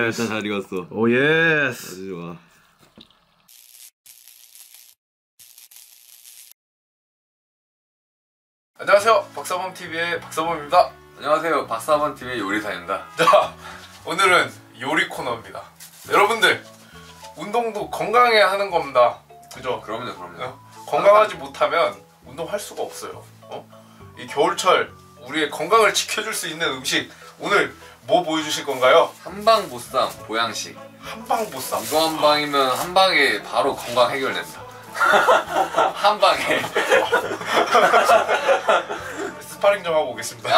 일단 잘 익었어. 오 예스. 아주 좋아. 안녕하세요, 박사범TV의 박사범입니다. 안녕하세요, 박사범TV의 요리사입니다. 자, 오늘은 요리 코너입니다. 여러분들, 운동도 건강해야 하는 겁니다. 그죠? 그럼요. 건강하지 못하면 운동할 수가 없어요. 이 겨울철 우리의 건강을 지켜줄 수 있는 음식, 오늘 뭐 보여주실 건가요? 한방보쌈 보양식. 한방보쌈. 이거 한 방이면 한 방에 바로 건강 해결됩니다. 한 방에. 스파링 좀 하고 오겠습니다.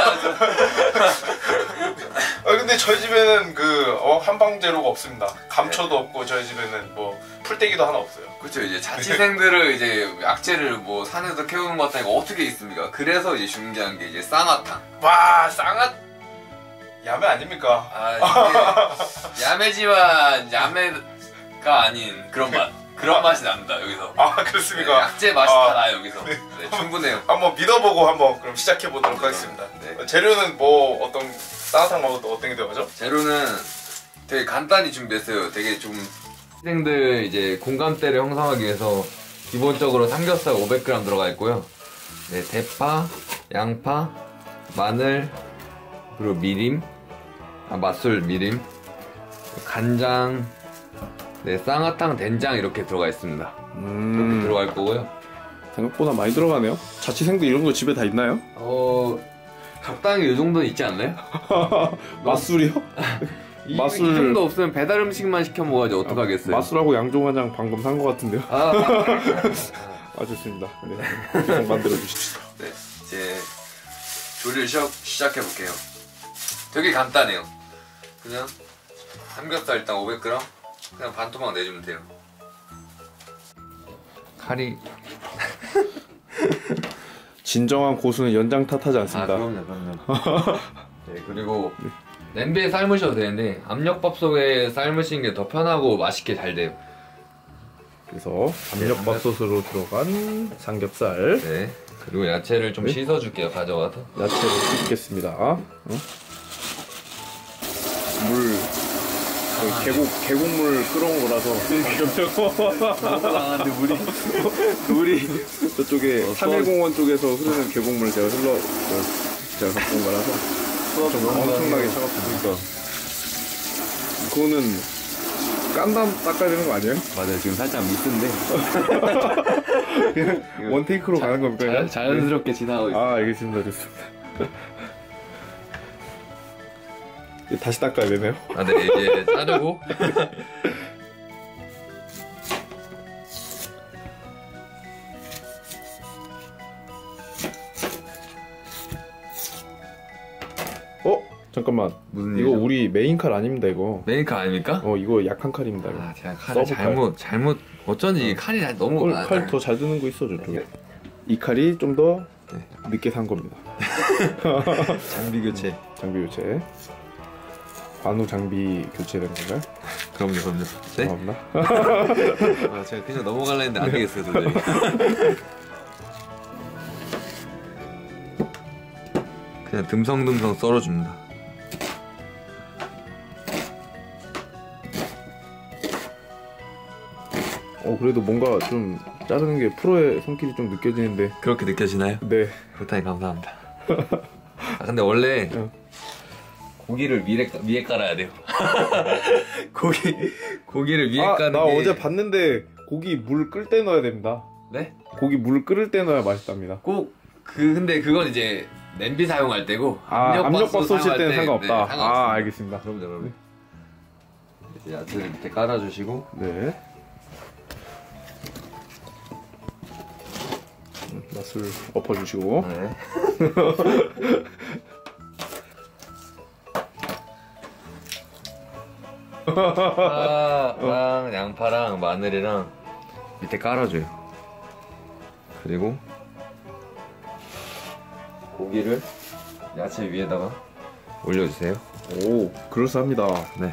근데 저희 집에는 한방 재료가 없습니다. 감초도 없고 저희 집에는 뭐 풀떼기도 하나 없어요. 그렇죠. 이제 자취생들을 이제 약재를 뭐 산에서 캐오는 것 같다니까 어떻게 있습니까? 그래서 이제 중요한 게 이제 쌍화탕. 와, 야매 아닙니까? 이게 야매지만 야매가 아닌 그런 맛. 그런 맛이 납니다 여기서. 그렇습니까? 네, 약재 맛이 다 나요 여기서. 네, 충분해요. 한번 믿어보고 한번 그럼 시작해 보도록 하겠습니다. 네. 재료는 뭐 어떤 쌍화탕 먹어도 어떤 게 들어가죠? 재료는 되게 간단히 준비했어요. 되게 좀 학생들 이제 공감대를 형성하기 위해서 기본적으로 삼겹살 500g 들어가 있고요. 네, 대파, 양파, 마늘, 그리고 미림, 맛술 미림, 간장, 네, 쌍화탕, 된장 이렇게 들어가 있습니다. 이렇게 들어갈 거고요. 생각보다 많이 들어가네요. 자취생도 이런 거 집에 다 있나요? 적당히 이 정도는 있지 않나요? 맛술이요? 이 정도 없으면 배달 음식만 시켜 먹어야지 어떡하겠어요. 맛술하고 양조간장 방금 산 거 같은데요? 좋습니다. 네, 만들어 주십시오. 네, 이제 조리를 시작해 볼게요. 되게 간단해요. 그냥 삼겹살 일단 500g 그냥 반토막 내주면 돼요. 칼이 진정한 고수는 연장 탓하지 않습니다. 그럼요. 네, 그리고 냄비에 삶으셔도 되는데 압력밥솥에 삶으시는 게 더 편하고 맛있게 잘 돼요. 그래서 압력밥솥으로 들어간 삼겹살. 네. 그리고 야채를 좀 씻어줄게요. 가져와서. 야채를 씻겠습니다. 계곡물 끓어온 거라서 너무 강한데 물이 저쪽에 3.1공원 쪽에서 흐르는 계곡물 제가 갖고 온 거라서 좀 엄청나게 차갑습니다. 그거는 깐 다음 닦아야 되는 거 아니에요? 맞아요. 지금 살짝 미스인데 그냥 원테이크로 가는 겁니까? 자연스럽게 지나가고 있어요. 알겠습니다. 좋습니다. 다시 닦아야 되네요. 네, 이제 자르고 잠깐만. 무슨 이거 일이죠? 우리 메인 칼 아닙니다. 이거 메인 칼 아닙니까? 이거 약한 칼입니다. 이거. 제가 칼을 잘못 어쩐지 칼이 너무 칼 더 잘 드는 거 있어 저쪽에. 이 칼이 좀 더 늦게 산 겁니다. 장비 교체. 관우 장비 교체되는 건가요? 그럼요. 네? 없나? 제가 그냥 넘어가려 했는데 안 되겠어요 도저히. 그냥 듬성듬성 썰어줍니다. 그래도 뭔가 좀 자르는 게 프로의 손길이 좀 느껴지는데. 그렇게 느껴지나요? 네. 그렇다니 감사합니다. 근데 원래 고기를 위에 깔아야 돼요. 고기를 위에 까는 나 게... 어제 봤는데 고기 물 끓을 때 넣어야 됩니다. 네? 고기 물 끓을 때 넣어야 맛있답니다. 근데 그건 이제 냄비 사용할 때고 압력밥솥 쓸 때는 상관없다. 네, 알겠습니다. 그럼요. 이제 야채를 밑에 깔아주시고. 네. 맛을 엎어주시고. 네. 파랑 양파랑 마늘이랑 밑에 깔아줘요. 그리고 고기를 야채 위에다가 올려주세요. 오, 그럴싸합니다. 네.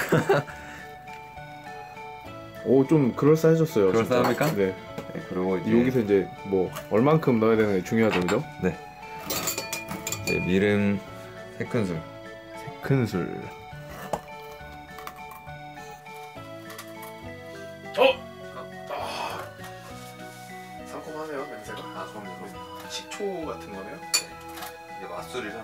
좀 그럴싸해졌어요. 그럴싸합니까? 진짜. 네. 네. 그리고 이제 여기서 이제 뭐 얼만큼 넣어야 되는 게 중요하죠, 그죠? 네. 이제 미름 3큰술. 3큰술. 상콤하네요 냄새가. 아 그럼요. 식초 같은 거네요. 이게 맛술이라.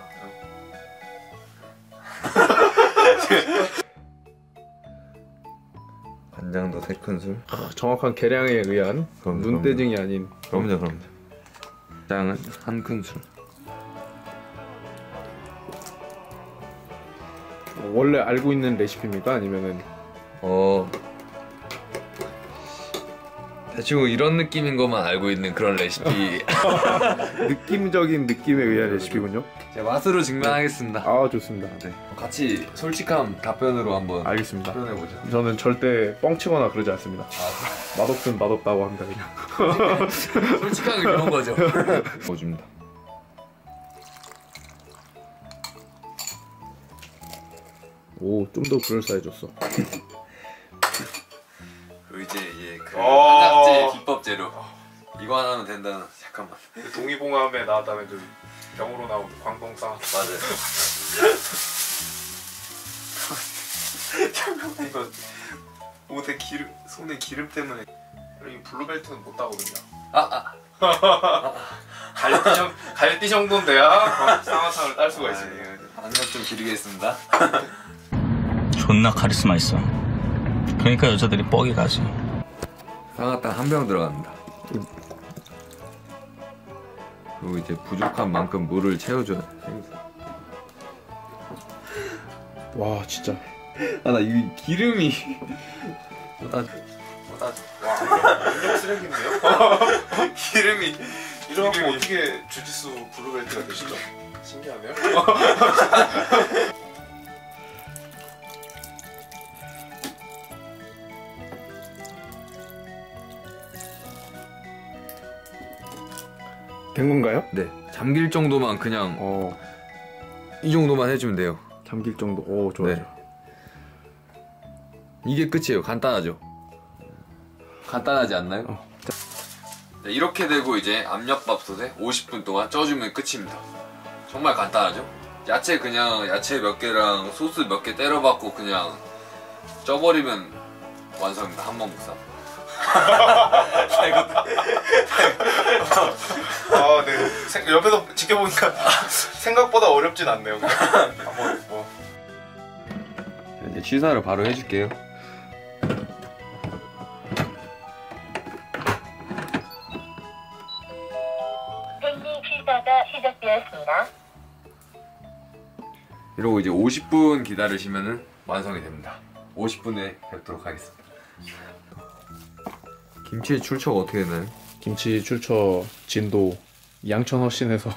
간장도 3큰술. 정확한 계량에 의한 그럼요, 눈대중이 아닌. 그럼요. 간장은 1큰술. 원래 알고 있는 레시피입니까? 아니면은 대충 이런 느낌인 것만 알고 있는 그런 레시피. 느낌적인 느낌에 의한 레시피군요. 제가 맛으로 증명하겠습니다. 아 좋습니다. 네. 같이 솔직한 답변으로 한번 알겠습니다. 표현해보죠. 저는 절대 뻥치거나 그러지 않습니다. 맛없으면 맛없다고 합니다 그냥. 솔직하게 그런 거죠. 넣어줍니다. 오, 좀 더 그럴싸해졌어. 그리고 이제 그 어. 한약재 기법 재료. 이거 하나면 된다는. 잠깐만. 그 동의봉함에 나왔다는 그 병으로 나온 광동쌍. 맞아요. 잠깐만 이거 옷에 기름 손에 기름 때문에 이 블루벨트는 못 따거든요. 갈띠 정도는 돼야 쌍화탕을 딸 수가 있습니다. 안녕 좀 드리겠습니다. 존나 카리스마 있어. 그러니까 여자들이 뻑이 가지. 쌍화탕 한 병 들어갑니다. 그리고 이제 부족한 만큼 물을 채워줘야 돼. 와 진짜. 나 이 기름이. 와 인력 쓰레기인데요? 기름이. 이러고 어떻게 주짓수 블루벨트가 되시죠? 신기하네요. 된 건가요? 네. 잠길 정도만 그냥 이 정도만 해주면 돼요. 잠길 정도. 오 좋아요. 네. 이게 끝이에요. 간단하죠? 간단하지 않나요? 네, 이렇게 되고 이제 압력밥솥에 50분 동안 쪄주면 끝입니다. 정말 간단하죠? 야채 그냥 야채 몇 개랑 소스 몇 개 때려박고 그냥 쪄버리면 완성입니다. 한번국쌈. 아, 네. 옆에서 지켜보니까 생각보다 어렵진 않네요. 한번 뭐. 이제 취사를 바로 해줄게요. 팬님 취사가 시작되었습니다. 이러고 이제 50분 기다리시면은 완성이 됩니다. 50분에 뵙도록 하겠습니다. 김치의 출처가 어떻게 되나요? 김치 출처 진도 양천 허신에서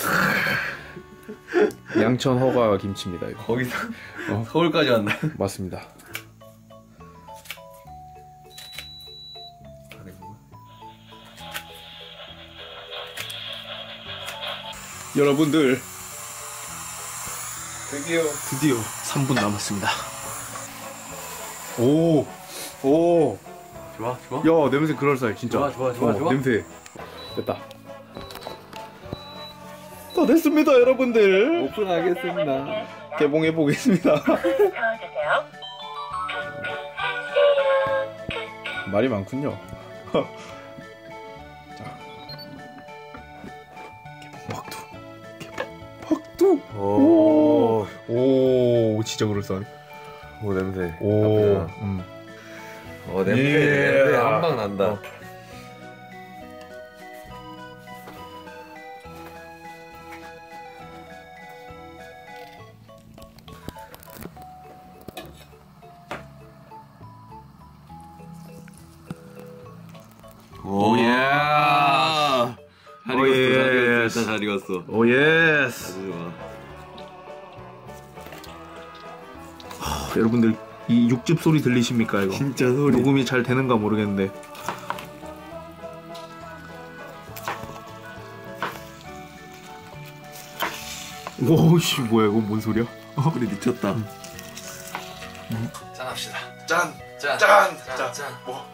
양천 허가 김치입니다 이거. 거기서 서울까지 왔나요? 맞습니다. 여러분들 드디어 3분 남았습니다. 오. 좋아. 야 냄새 그럴싸해 진짜. 좋아. 냄새 됐다. 다 됐습니다 여러분들. 오픈하겠습니다. 개봉해 보겠습니다. 저어주세요. 말이 많군요. 자, 개봉박두. 오, 진짜 그럴싸하네. 오 냄새. 오, 냄새 한방 난다. 오예. 잘 익었어. 오 예스. 좋아. 여러분들 이 육즙 소리 들리십니까 이거? 진짜 소리. 녹음이 잘 되는가 모르겠는데. 오씨 뭐야 이거 뭔 소리야? 소리 미쳤다. 짠합시다. 짠. 뭐.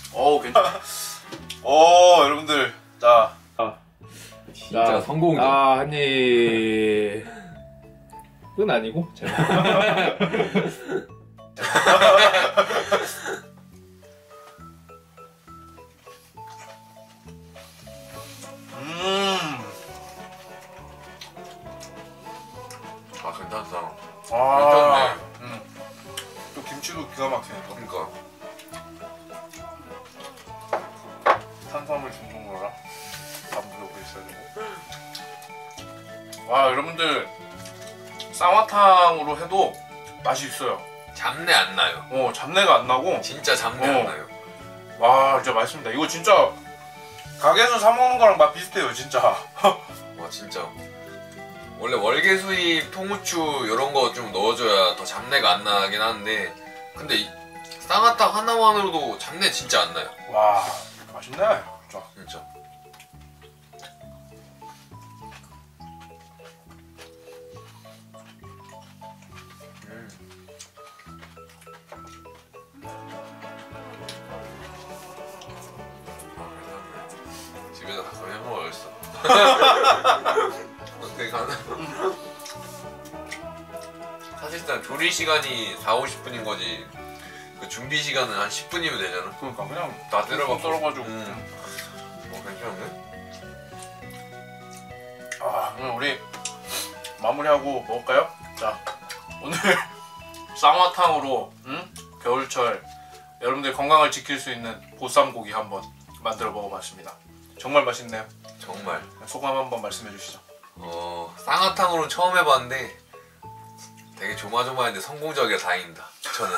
괜찮아. 여러분들 자 진짜 성공적. 한 입은 아니고 제가. 아 괜찮다. 괜찮네. 괜찮네. 또 김치도 기가 막히네 또. 그러니까. 탄수화물 중독 먹어라. 밥 먹고 있어야 되고. 와 여러분들 쌍화탕으로 해도 맛이 있어요. 잡내 안 나요. 잡내가 안 나고. 진짜 잡내 안 나요. 와 진짜 맛있습니다. 이거 진짜 가게에서 사 먹는 거랑 맛 비슷해요 진짜. 와 진짜. 원래 월계 수잎, 통후추 이런 거 좀 넣어줘야 더 잡내가 안 나긴 하는데 근데 이 쌍화탕 하나만으로도 잡내 진짜 안 나요. 와 맛있네 진짜. 진짜. 집에서 가끔 해먹어야겠어. 어떻게 가나? 사실상 조리 시간이 40-50분인 거지 그 준비 시간은 한 10분이면 되잖아. 그러니까 그냥 다 때려박고 썰어가지고. 괜찮네? 그럼 우리 마무리하고 먹을까요? 자 오늘 쌍화탕으로 겨울철 여러분들 건강을 지킬 수 있는 보쌈고기 한번 만들어 먹어봤습니다. 정말 맛있네요. 정말 소감 한번 말씀해 주시죠. 쌍화탕으로 처음 해봤는데 되게 조마조마했는데 성공적이라 다행입니다. 저는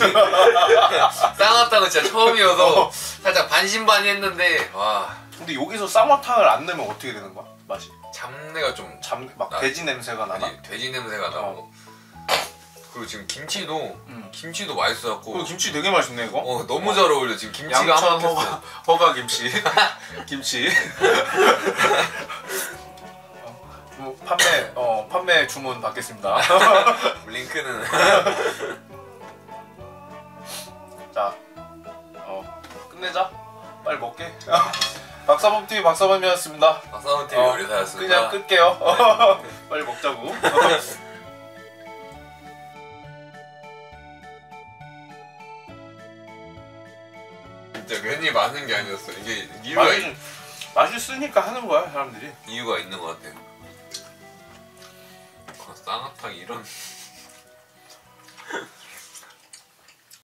쌍화탕은 진짜 처음이어서 살짝 반신반의했는데 와 근데 여기서 쌍화탕을 안 넣으면 어떻게 되는 거야? 맛이? 잡내가 좀 막 돼지 냄새가 나나? 아니, 돼지 냄새가 나고 그리고 지금 김치도 맛있어갖고 그 김치 되게 맛있네 이거. 너무 잘 어울려. 지금 김치가 양천 한번 허가 김치. 김치. 판매 주문 받겠습니다. 링크는 자, 끝내자. 빨리 먹게. 박사범TV 박사범이었습니다. 박사원TV 요리사였습니다. 그냥 끌게요. 빨리 먹자고. 진짜 괜히 많은 게 아니었어. 이게 이유가 맛있으니까 하는 거야 사람들이. 이유가 있는 것 같아요. 쌍화탕 이런